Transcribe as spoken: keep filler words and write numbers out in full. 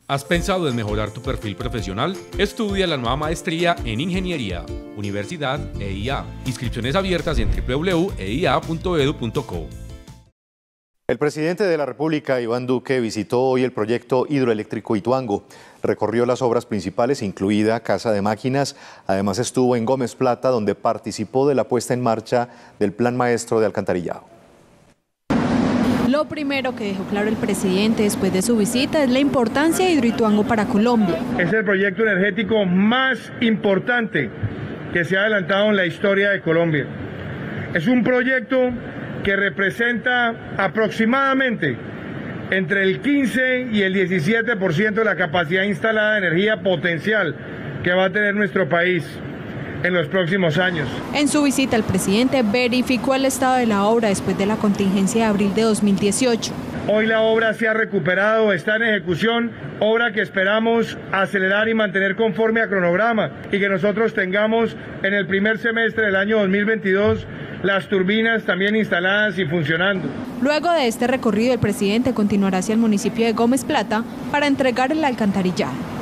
¿Has pensado en mejorar tu perfil profesional? Estudia la nueva maestría en Ingeniería, Universidad E I A. Inscripciones abiertas en w w w punto e i a punto e d u punto co. El presidente de la República, Iván Duque, visitó hoy el proyecto hidroeléctrico Ituango. Recorrió las obras principales, incluida Casa de Máquinas. Además estuvo en Gómez Plata, donde participó de la puesta en marcha del Plan Maestro de Alcantarillado. Lo primero que dejó claro el presidente después de su visita es la importancia de Hidroituango para Colombia. Es el proyecto energético más importante que se ha adelantado en la historia de Colombia. Es un proyecto que representa aproximadamente entre el quince y el diecisiete por ciento de la capacidad instalada de energía potencial que va a tener nuestro país en los próximos años. En su visita, el presidente verificó el estado de la obra después de la contingencia de abril de dos mil dieciocho. Hoy la obra se ha recuperado, está en ejecución, obra que esperamos acelerar y mantener conforme a cronograma y que nosotros tengamos en el primer semestre del año dos mil veintidós las turbinas también instaladas y funcionando. Luego de este recorrido, el presidente continuará hacia el municipio de Gómez Plata para entregar el alcantarillado.